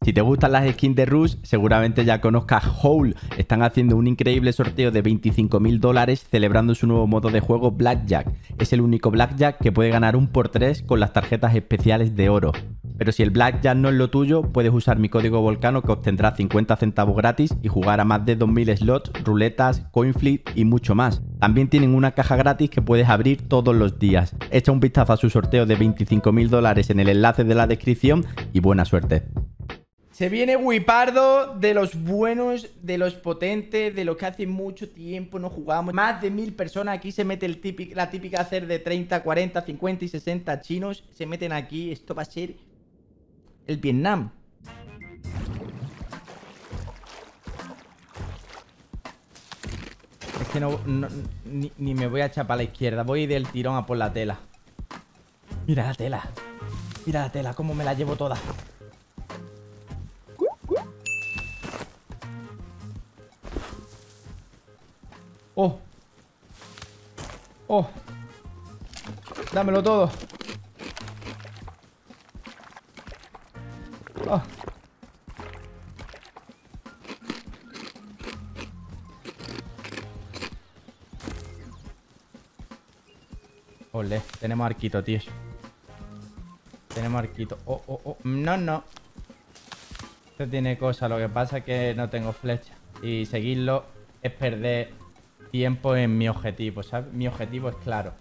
Si te gustan las skins de Rush, seguramente ya conozcas Howl. Están haciendo un increíble sorteo de $25.000 celebrando su nuevo modo de juego Blackjack. Es el único Blackjack que puede ganar un por 3 con las tarjetas especiales de oro. Pero si el Blackjack no es lo tuyo, puedes usar mi código Volcano que obtendrás 50 centavos gratis y jugar a más de 2000 slots, ruletas, coin flip y mucho más. También tienen una caja gratis que puedes abrir todos los días. Echa un vistazo a su sorteo de $25.000 en el enlace de la descripción y buena suerte. Se viene Wipardo, de los buenos, de los potentes, de los que hace mucho tiempo no jugamos. Más de 1000 personas. Aquí se mete la típica hacer de 30, 40, 50 y 60 chinos. Se meten aquí. Esto va a ser el Vietnam. Es que ni me voy a echar para la izquierda. Voy del tirón a por la tela. Mira la tela. Mira la tela, cómo me la llevo toda. Oh. Oh. Dámelo todo. Oh. Ole, tenemos arquito, tío. Tenemos arquito. Oh, oh, oh. No, no. Este tiene cosas. Lo que pasa es que no tengo flecha. Y seguirlo es perder tiempo en mi objetivo, ¿sabes? Mi objetivo es claro.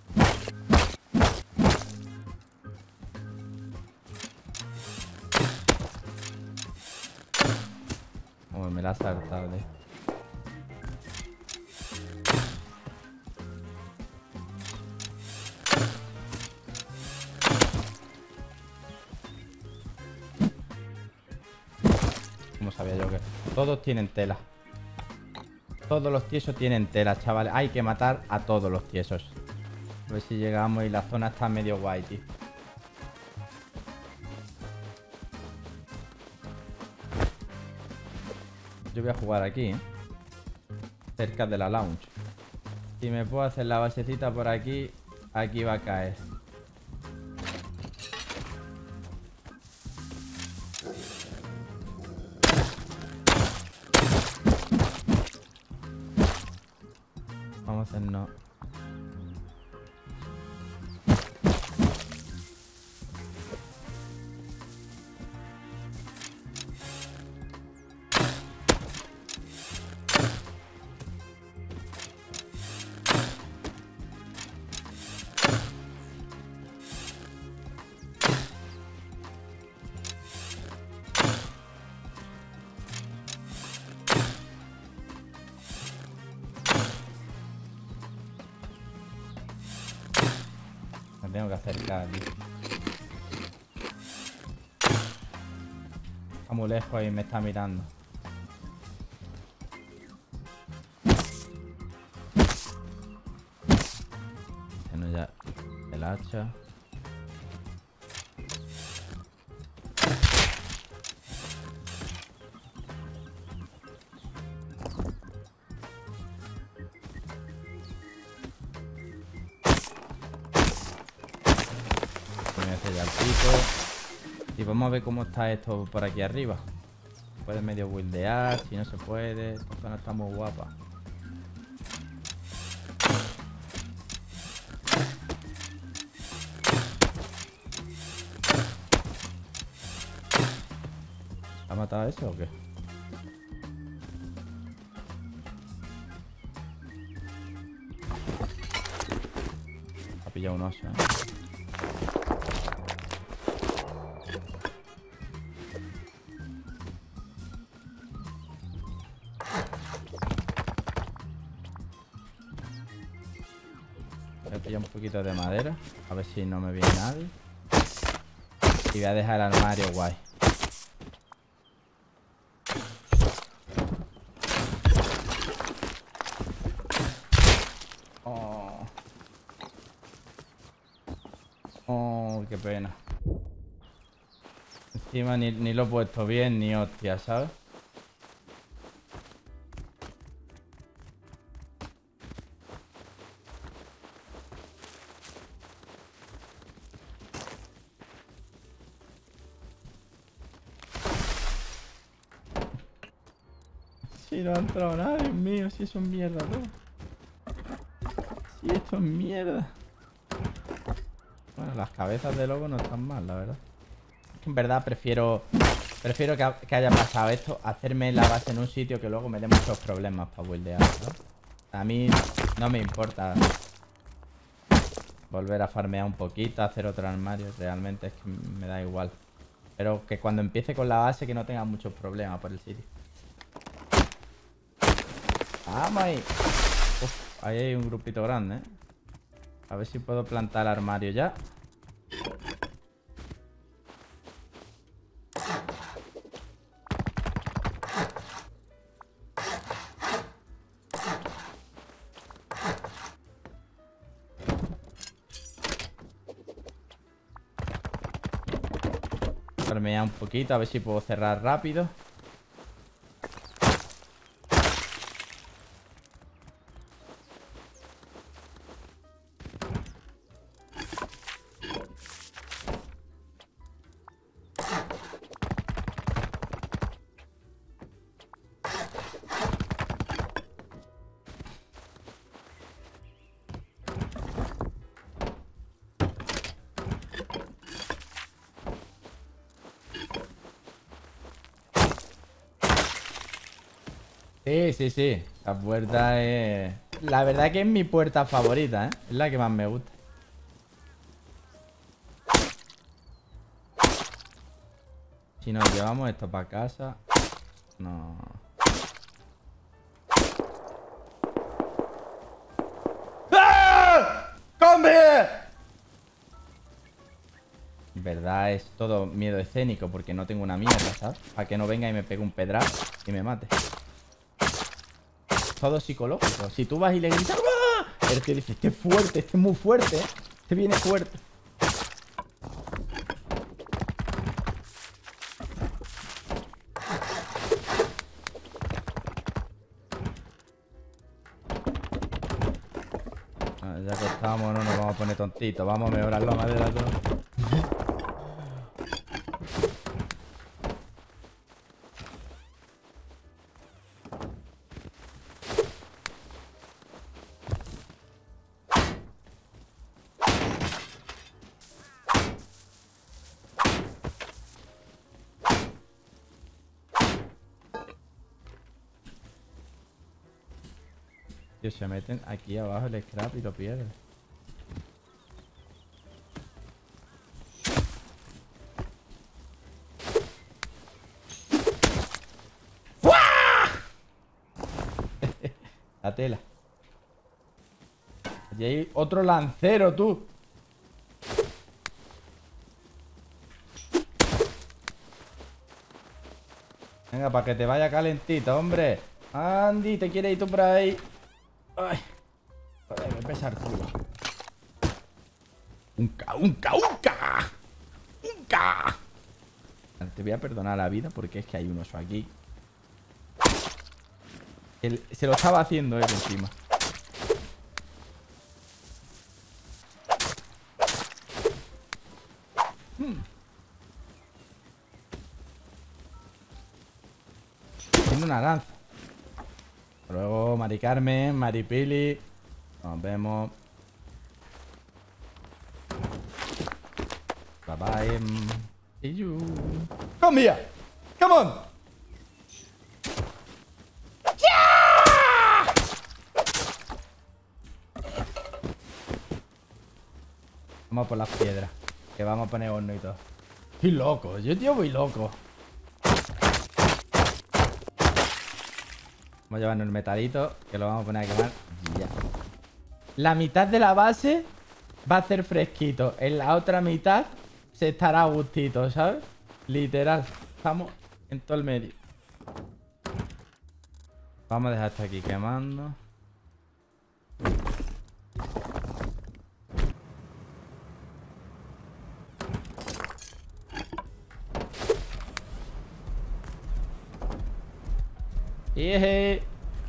Oh, me la ha saltado, tío. ¿Cómo sabía yo que todos tienen tela? Todos los tiesos tienen tela, chavales. Hay que matar a todos los tiesos. A ver si llegamos y la zona está medio guay, tío. Yo voy a jugar aquí, ¿eh? Cerca de la lounge. Si me puedo hacer la basecita por aquí, aquí va a caer. Vamos a hacernos... Me tengo que acercar, tío. Está muy lejos y me está mirando. Tengo ya el hacha. Me hace ya el pico. Y vamos a ver cómo está esto por aquí arriba. Se puede medio buildear, si no se puede. Esta zona está muy guapa. ¿Ha matado a ese o qué? Ha pillado un oso, ¿eh? Voy a pillar un poquito de madera. A ver si no me viene nadie. Y voy a dejar el armario guay. Oh. Oh, qué pena. Encima ni lo he puesto bien ni hostia, ¿sabes? Si no ha entrado nada, Dios mío, si eso es mierda todo. Si esto es mierda. Bueno, las cabezas de lobo no están mal, la verdad. Es que en verdad prefiero que haya pasado esto, hacerme la base en un sitio que luego me dé muchos problemas para buildear, ¿no? A mí no me importa volver a farmear un poquito, hacer otro armario. Realmente es que me da igual. Pero que cuando empiece con la base que no tenga muchos problemas por el sitio. ¡Vamos ahí! Uf, ahí hay un grupito grande, ¿eh? A ver si puedo plantar el armario ya. Farmear un poquito, a ver si puedo cerrar rápido. Sí, sí, sí. La puerta es... La verdad que es mi puerta favorita, ¿eh? Es la que más me gusta. Si nos llevamos esto para casa... No... ¡Ah! ¡Come! En verdad es todo miedo escénico porque no tengo una mierda, ¿sabes? Para que no venga y me pegue un pedrazo y me mate. Todo psicológico. Si tú vas y le gritas, ¡ah! El tío dice, este es fuerte, este es muy fuerte, ¿eh? Este viene fuerte. Ya que estamos, no nos vamos a poner tontitos. Vamos a mejorar la madera todo. Tío, se meten aquí abajo el scrap y lo pierden. La tela. Allí hay otro lancero, tú. Venga, para que te vaya calentito, hombre. Andy, ¿te quieres ir tú por ahí? Ay. Joder, me pesa el culo. ¡Unca! Te voy a perdonar la vida porque es que hay un oso aquí. Se lo estaba haciendo él encima. Tiene una lanza. Hasta luego, Mari Carmen, Maripili. Nos vemos. Bye bye. See you. Come here. Come on. ¡Yeah! Vamos por las piedras. Que vamos a poner horno y todo. Estoy loco. Yo, tío, voy loco. Vamos a llevarnos el metalito, que lo vamos a poner a quemar. Ya. La mitad de la base va a hacer fresquito. En la otra mitad se estará a gustito, ¿sabes? Literal. Estamos en todo el medio. Vamos a dejar esto aquí quemando. ¡Yeje!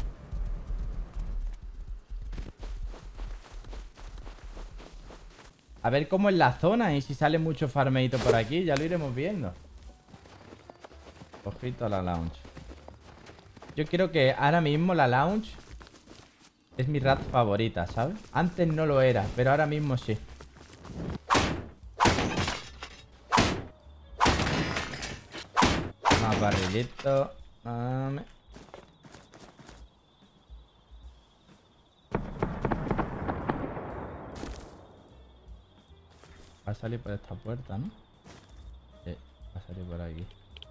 A ver cómo es la zona y si sale mucho farmeito por aquí, ya lo iremos viendo. Ojito a la lounge. Yo quiero que ahora mismo la lounge es mi rat favorita, ¿sabes? Antes no lo era, pero ahora mismo sí. Más barrilito. Dame. Va a salir por esta puerta, ¿no? Sí, va a salir por aquí.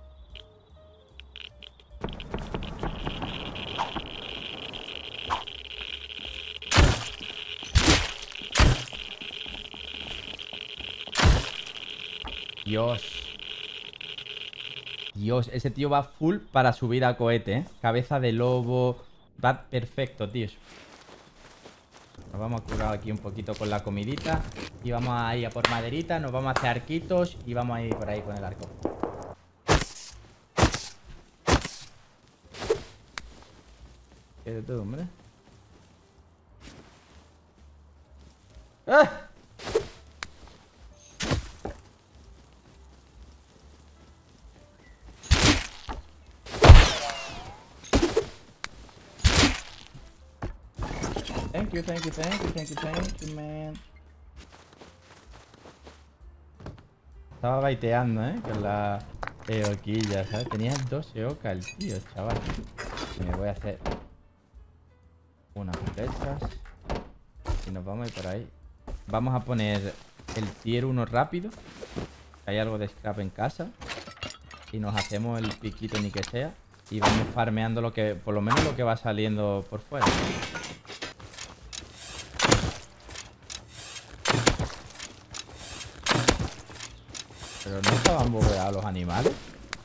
Dios. Dios, ese tío va full para subir a cohete, ¿eh? Cabeza de lobo. Va perfecto, tío. Nos vamos a curar aquí un poquito con la comidita. Y vamos a ir a por maderita. Nos vamos a hacer arquitos. Y vamos a ir por ahí con el arco. ¿Qué de todo, hombre? ¡Ah! Thank you, thank you, thank you, thank you, thank you, man. Estaba baiteando, con la eoquilla, ¿sabes? Tenía 2 eocas el tío, chaval. Y me voy a hacer unas flechas. Y nos vamos a ir por ahí. Vamos a poner el tier 1 rápido. Hay algo de scrap en casa. Y nos hacemos el piquito ni que sea. Y vamos farmeando lo que, por lo menos lo que va saliendo por fuera. Pero no estaban bugueados los animales.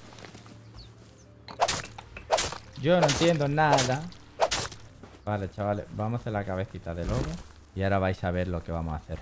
Yo no entiendo nada. Vale, chavales, vamos a hacer la cabecita de lobo. Y ahora vais a ver lo que vamos a hacer.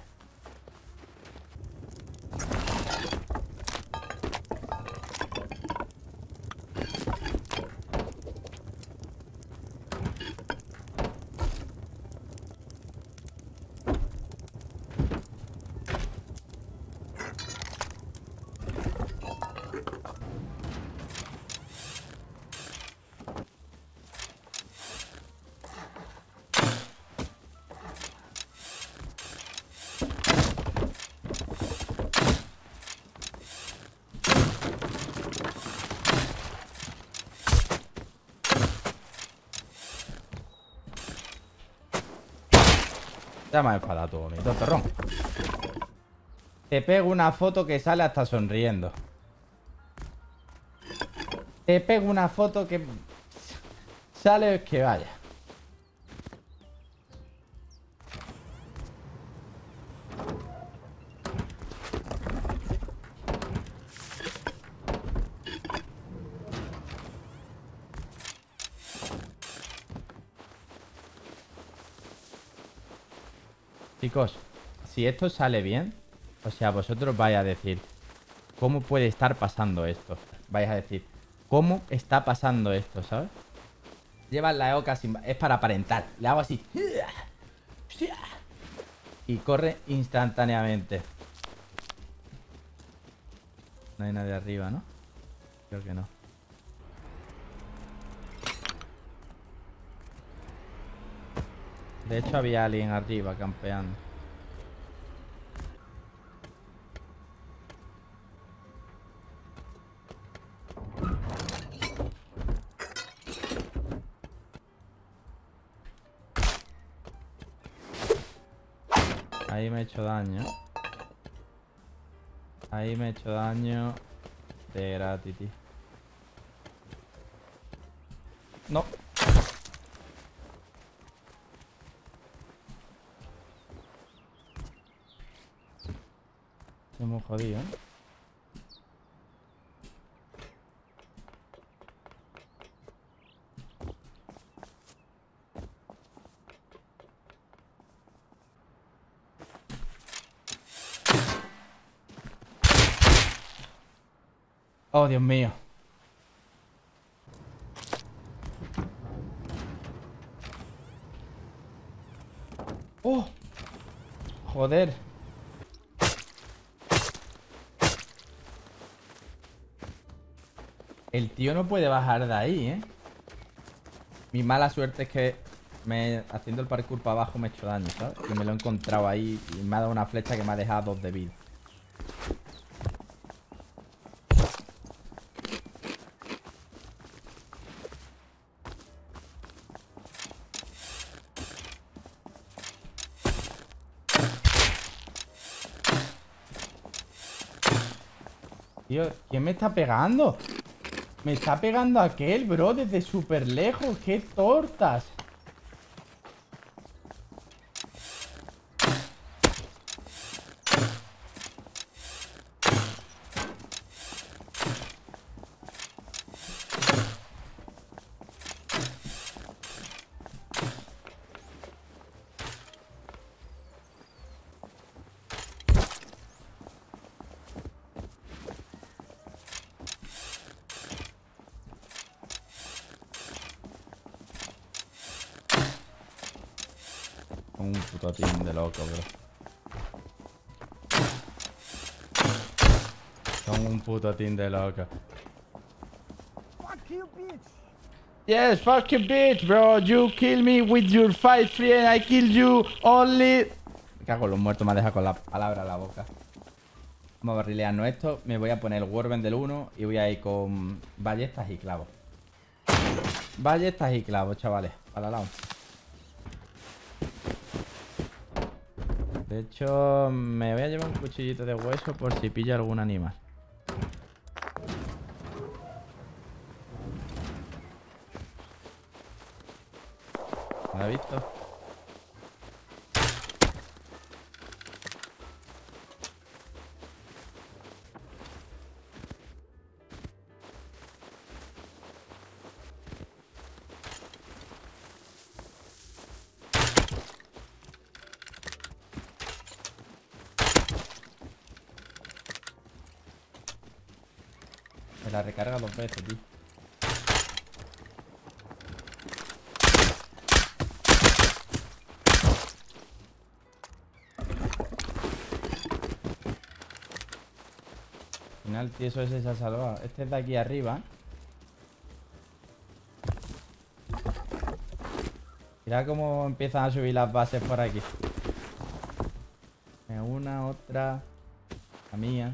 Ya me ha enfadado todo, mi tontorrón. Te pego una foto que sale hasta sonriendo. Te pego una foto que sale que vaya. Chicos, si esto sale bien, o sea, vosotros vais a decir, ¿cómo puede estar pasando esto? Vais a decir, ¿cómo está pasando esto, sabes? Llevas la eoca sin... Es para aparentar. Le hago así. Y corre instantáneamente. No hay nadie arriba, ¿no? Creo que no. De hecho había alguien arriba campeando. Ahí me he hecho daño. Ahí me he hecho daño de gratis, tío. No. Hemos jodido, ¿eh? Oh, Dios mío. Oh. Joder. El tío no puede bajar de ahí, ¿eh? Mi mala suerte es que haciendo el parkour para abajo me he hecho daño, ¿sabes? Que me lo he encontrado ahí y me ha dado una flecha que me ha dejado 2 de vida. Tío, ¿quién me está pegando? Me está pegando aquel, bro, desde súper lejos. ¡Qué tortas! Un puto team de loco, bro. Son un puto team de loco. Fuck you, bitch! Yes, fuck you, bitch, bro. You kill me with your 5-3 and I kill you only... Me cago en los muertos, me ha dejado con la palabra en la boca. Vamos a barrilearnos esto. Me voy a poner el Warband del 1 y voy a ir con ballestas y clavos. Ballestas y clavos, chavales. Para la lado. De hecho, me voy a llevar un cuchillito de hueso por si pillo algún animal. ¿Lo has visto? Me la recarga 2 veces, tío. Al final, tío, eso se ha salvado. Este es de aquí arriba. Mira cómo empiezan a subir las bases por aquí. Una, otra. La mía.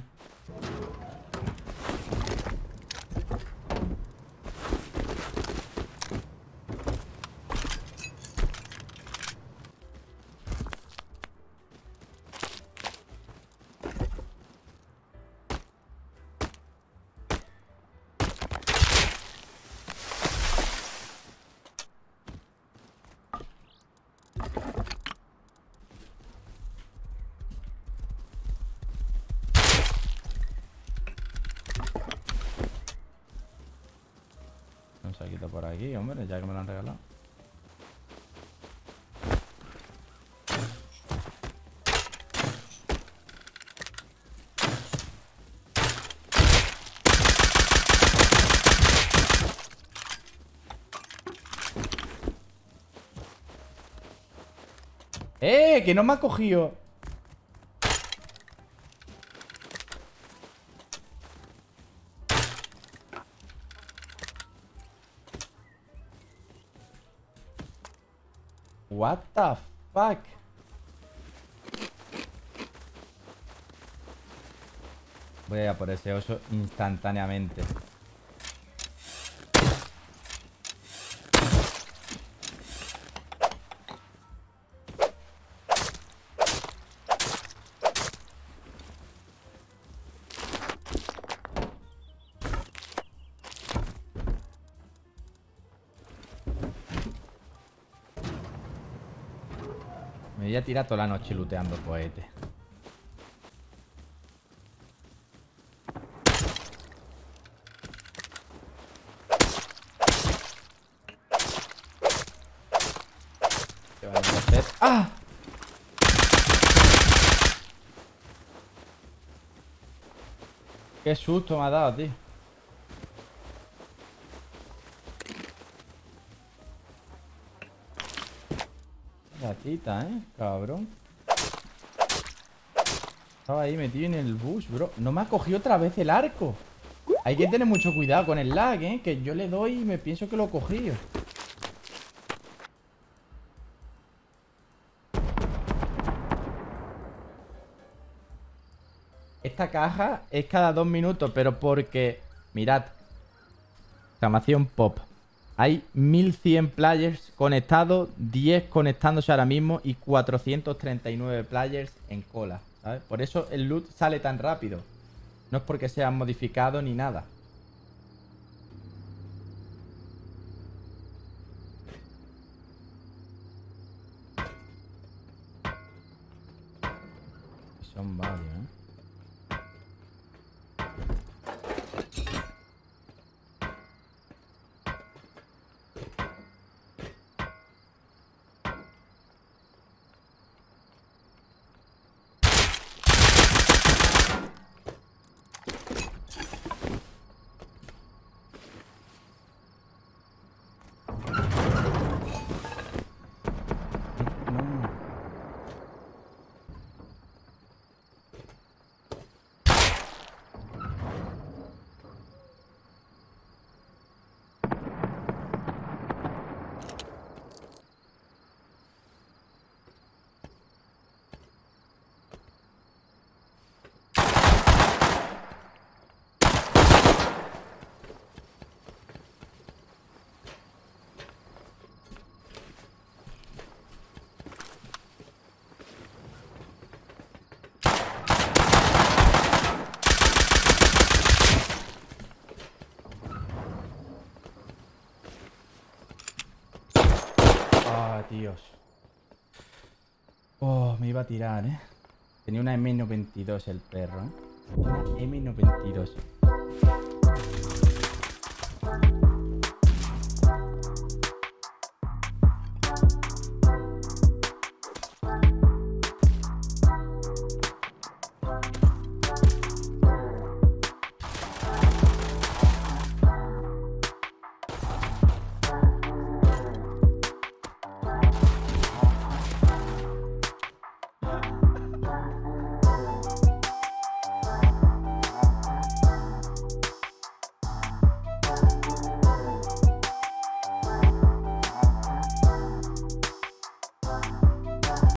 Un saquito por aquí, hombre, ya que me lo han regalado. Que no me ha cogido. What the fuck? Voy a ir a por ese oso instantáneamente. Me voy a tirar toda la noche looteando cohetes. ¿Qué van a hacer? ¡Ah! Qué susto me ha dado, tío. Gatita, cabrón. Estaba ahí metido en el bush, bro. No me ha cogido otra vez el arco. Hay que tener mucho cuidado con el lag, que yo le doy y me pienso que lo he cogido. Esta caja es cada 2 minutos, pero porque... Mirad. Exclamación pop. Hay 1100 players conectados, 10 conectándose ahora mismo y 439 players en cola, ¿sabes? Por eso el loot sale tan rápido. No es porque sea modificado ni nada. Son varios, ¿eh? Dios. Oh, me iba a tirar, ¿eh? Tenía una M92 el perro, ¿eh? Una M92.